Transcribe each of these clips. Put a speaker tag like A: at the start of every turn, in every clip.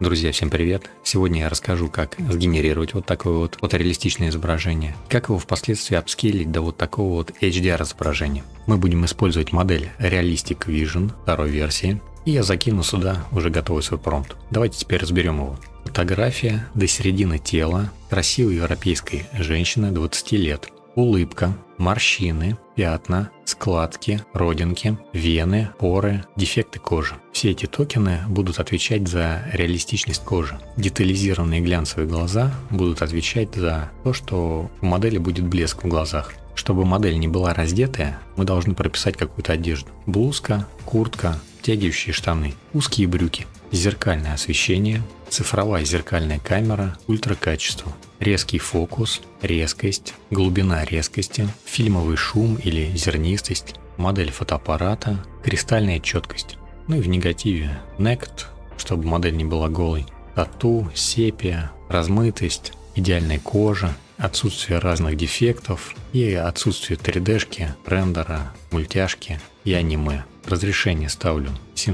A: Друзья, всем привет! Сегодня я расскажу, как сгенерировать вот такое вот фотореалистичное изображение, как его впоследствии апскейлить до вот такого вот HDR изображения. Мы будем использовать модель Realistic Vision второй версии, и я закину сюда уже готовый свой промпт. Давайте теперь разберем его. Фотография до середины тела красивой европейской женщины 20 лет. Улыбка, морщины, пятна, складки, родинки, вены, поры, дефекты кожи. Все эти токены будут отвечать за реалистичность кожи. Детализированные глянцевые глаза будут отвечать за то, что у модели будет блеск в глазах. Чтобы модель не была раздетая, мы должны прописать какую-то одежду. Блузка, куртка, обтягивающие штаны, узкие брюки, зеркальное освещение, цифровая зеркальная камера ультракачества, резкий фокус, резкость, глубина резкости, фильмовый шум или зернистость, модель фотоаппарата, кристальная четкость. Ну и в негативе нект, чтобы модель не была голой, тату, сепия, размытость, идеальная кожа, отсутствие разных дефектов и отсутствие 3D-шки, рендера, мультяшки и аниме. Разрешение ставлю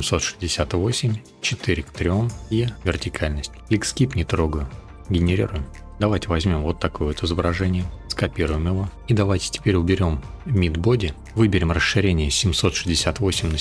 A: 768, 4:3 и вертикальность. Click Skip не трогаю. Генерируем. Давайте возьмем вот такое вот изображение, скопируем его. И давайте теперь уберем Mid Body, выберем расширение 768 на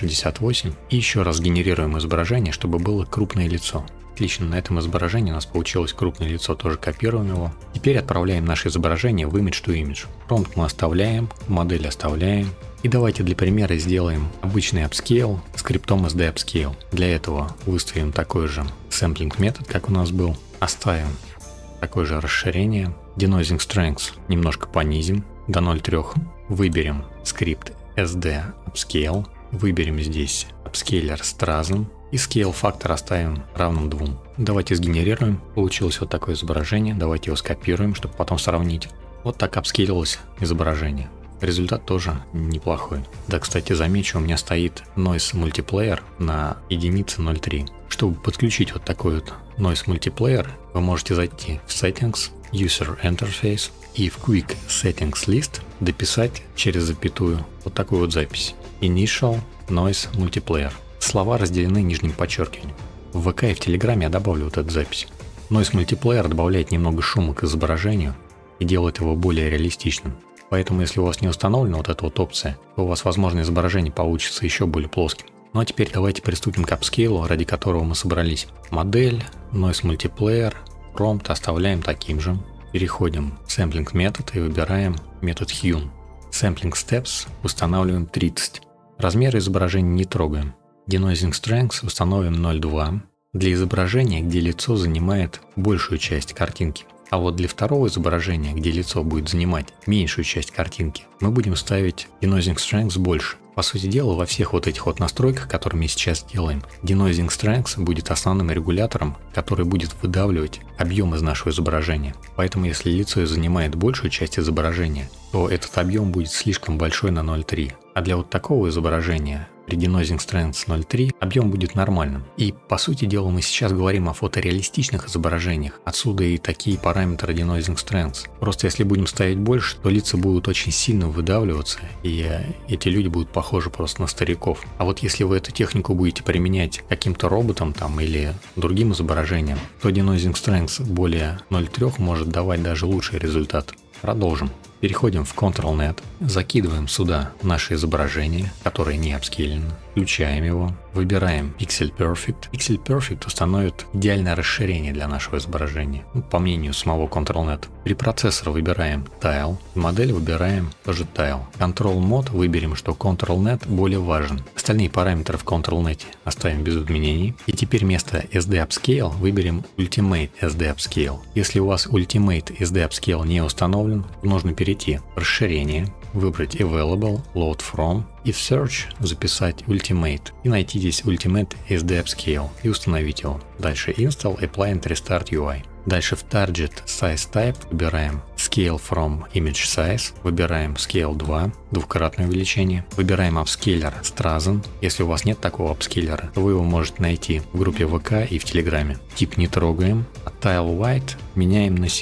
A: 768 и еще раз генерируем изображение, чтобы было крупное лицо. Отлично, на этом изображении у нас получилось крупное лицо, тоже копируем его. Теперь отправляем наше изображение в Image to Image. Промпт мы оставляем, модель оставляем. И давайте для примера сделаем обычный upscale скриптом SD Upscale. Для этого выставим такой же sampling метод, как у нас был. Оставим такое же расширение. Denoising Strength немножко понизим до 0,3. Выберем скрипт SD Upscale. Выберем здесь Upscaler Strazen. И Scale фактор оставим равным 2. Давайте сгенерируем. Получилось вот такое изображение. Давайте его скопируем, чтобы потом сравнить. Вот так апскейлилось изображение. Результат тоже неплохой. Да, кстати, замечу, у меня стоит Noise Multiplayer на единице 0.3. Чтобы подключить вот такой вот Noise Multiplayer, вы можете зайти в Settings, User Interface и в Quick Settings List дописать через запятую вот такую вот запись. Initial Noise Multiplayer. Слова разделены нижним подчеркиванием. В ВК и в Телеграме я добавлю вот эту запись. Noise Multiplayer добавляет немного шума к изображению и делает его более реалистичным. Поэтому, если у вас не установлена вот эта вот опция, то у вас, возможно, изображение получится еще более плоским. Ну а теперь давайте приступим к апскейлу, ради которого мы собрались. Модель, Noise Multiplayer, промпт оставляем таким же. Переходим в Sampling метод и выбираем метод Hue. Sampling Steps устанавливаем 30. Размеры изображения не трогаем. Denoising Strength установим 0.2. Для изображения, где лицо занимает большую часть картинки. А вот для второго изображения, где лицо будет занимать меньшую часть картинки, мы будем ставить Denoising Strength больше. По сути дела, во всех вот этих вот настройках, которые мы сейчас делаем, Denoising Strength будет основным регулятором, который будет выдавливать объем из нашего изображения. Поэтому, если лицо занимает большую часть изображения, то этот объем будет слишком большой на 0.3. А для вот такого изображения при Denoising Strength 0.3 объем будет нормальным. И по сути дела мы сейчас говорим о фотореалистичных изображениях. Отсюда и такие параметры Denoising Strength. Просто если будем ставить больше, то лица будут очень сильно выдавливаться, и эти люди будут похожи просто на стариков. А вот если вы эту технику будете применять каким-то роботом там или другим изображением, то Denoising Strength более 0.3 может давать даже лучший результат. Продолжим. Переходим в CTRL-Net, закидываем сюда наше изображение, которое не апскейлено, включаем его, выбираем Pixel Perfect. Pixel Perfect установит идеальное расширение для нашего изображения, по мнению самого CTRL-Net. При процессоре выбираем Tile, модель выбираем тоже Tile. Control-Mode выберем, что CTRL-Net более важен. Остальные параметры в CTRL-Net оставим без изменений. И теперь вместо SD Upscale выберем Ultimate SD Upscale. Если у вас Ultimate SD Upscale не установлен, нужно перейти в расширение, выбрать Available, Load From и в Search записать Ultimate и найти здесь Ultimate SD Upscale и установить его. Дальше Install, Apply and Restart UI. Дальше в Target Size Type выбираем Scale from Image Size, выбираем Scale 2, двукратное увеличение, выбираем Upscaler Strazen. Если у вас нет такого апскейлера, то вы его можете найти в группе ВК и в Телеграме. Тип не трогаем, а Tile White меняем на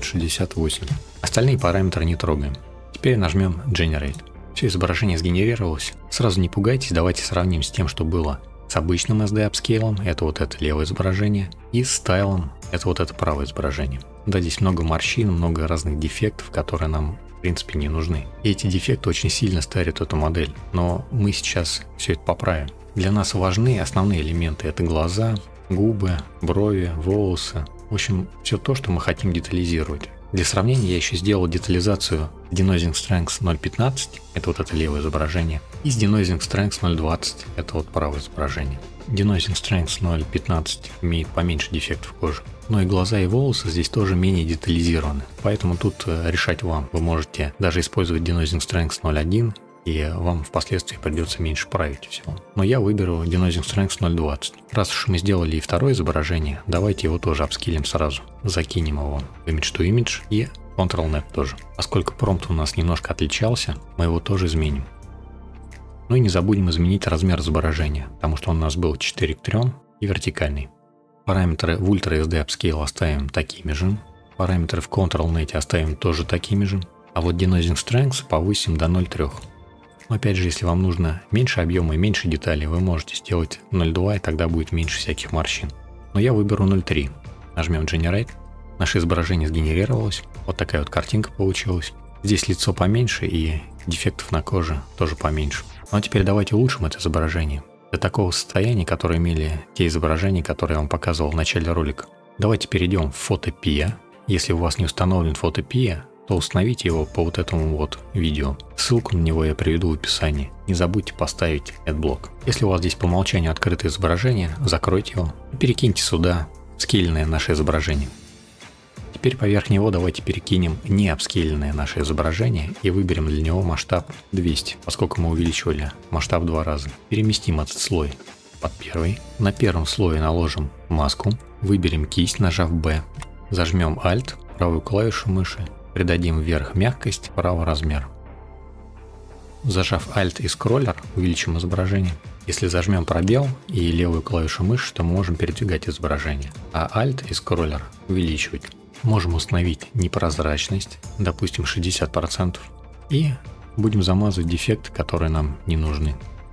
A: 768. Остальные параметры не трогаем. Теперь нажмем Generate. Все изображение сгенерировалось. Сразу не пугайтесь, давайте сравним с тем, что было с с обычным SD Upscale, это вот это левое изображение, и с стайлом, это вот это правое изображение. Да, здесь много морщин, много разных дефектов, которые нам в принципе не нужны. И эти дефекты очень сильно старят эту модель, но мы сейчас все это поправим. Для нас важны основные элементы, это глаза, губы, брови, волосы, в общем, все то, что мы хотим детализировать. Для сравнения я еще сделал детализацию Denoising Strength 0.15, это вот это левое изображение, и с Denoising Strength 0.20, это вот правое изображение. Denoising Strength 0.15 имеет поменьше дефектов кожи, но и глаза и волосы здесь тоже менее детализированы, поэтому тут решать вам. Вы можете даже использовать Denoising Strength 0.1, и вам впоследствии придется меньше править всего. Но я выберу Denoising Strength 0.20. Раз уж мы сделали и второе изображение, давайте его тоже апскилим сразу. Закинем его в Image to Image и Ctrl-Nap тоже. Поскольку промпт у нас немножко отличался, мы его тоже изменим. Ну и не забудем изменить размер изображения, потому что он у нас был 4:3 и вертикальный. Параметры в Ultra SD Upscale оставим такими же. Параметры в Ctrl-Net оставим тоже такими же. А вот Denoising Strength повысим до 0.3. Но опять же, если вам нужно меньше объема и меньше деталей, вы можете сделать 0.2, и тогда будет меньше всяких морщин. Но я выберу 0.3. Нажмем Generate. Наше изображение сгенерировалось. Вот такая вот картинка получилась. Здесь лицо поменьше и дефектов на коже тоже поменьше. Ну а теперь давайте улучшим это изображение до такого состояния, которое имели те изображения, которые я вам показывал в начале ролика. Давайте перейдем в Photopea. Если у вас не установлен Photopea, то установите его по вот этому вот видео. Ссылку на него я приведу в описании. Не забудьте поставить AdBlock. Если у вас здесь по умолчанию открытое изображение, закройте его и перекиньте сюда скейленное наше изображение. Теперь поверх него давайте перекинем не апскейленное наше изображение и выберем для него масштаб 200, поскольку мы увеличивали масштаб в 2 раза. Переместим этот слой под первый. На первом слое наложим маску, выберем кисть, нажав B, зажмем Alt, правую клавишу мыши, придадим вверх мягкость, право размер. Зажав Alt и скроллер, увеличим изображение. Если зажмем пробел и левую клавишу мыши, то мы можем передвигать изображение, а Alt и скроллер увеличивать. Можем установить непрозрачность, допустим 60%, и будем замазывать дефекты, которые нам не нужны.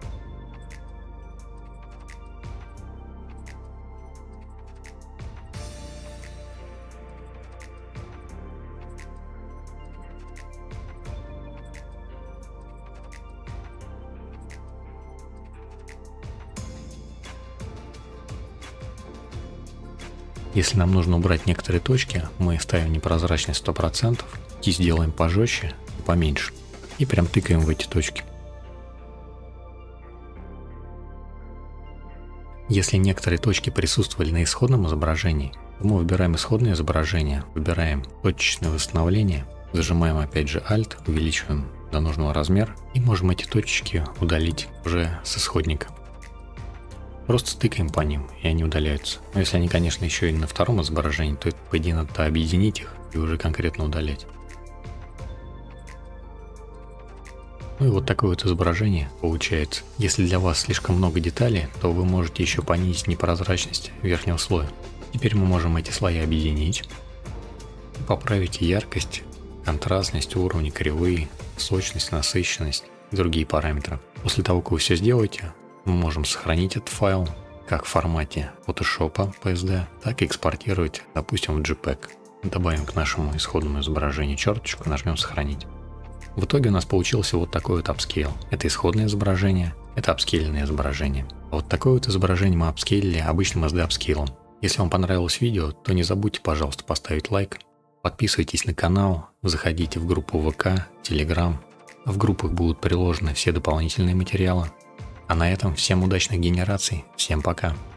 A: Если нам нужно убрать некоторые точки, мы ставим непрозрачность 100%, кисть делаем пожестче и поменьше, и прям тыкаем в эти точки. Если некоторые точки присутствовали на исходном изображении, то мы выбираем исходное изображение, выбираем точечное восстановление, зажимаем опять же Alt, увеличиваем до нужного размера и можем эти точечки удалить уже с исходника. Просто тыкаем по ним, и они удаляются. Но если они, конечно, еще и на втором изображении, то по идее надо объединить их и уже конкретно удалять. Ну и вот такое вот изображение получается. Если для вас слишком много деталей, то вы можете еще понизить непрозрачность верхнего слоя. Теперь мы можем эти слои объединить, поправить яркость, контрастность, уровни, кривые, сочность, насыщенность и другие параметры. После того, как вы все сделаете, мы можем сохранить этот файл как в формате Photoshop PSD, так и экспортировать, допустим, в JPEG. Добавим к нашему исходному изображению черточку, нажмем «Сохранить». В итоге у нас получился вот такой вот апскейл. Это исходное изображение, это апскейленное изображение. А вот такое вот изображение мы апскейлили обычным SD апскейлом. Если вам понравилось видео, то не забудьте, пожалуйста, поставить лайк. Подписывайтесь на канал, заходите в группу ВК, Telegram. В группах будут приложены все дополнительные материалы. А на этом всем удачных генераций, всем пока!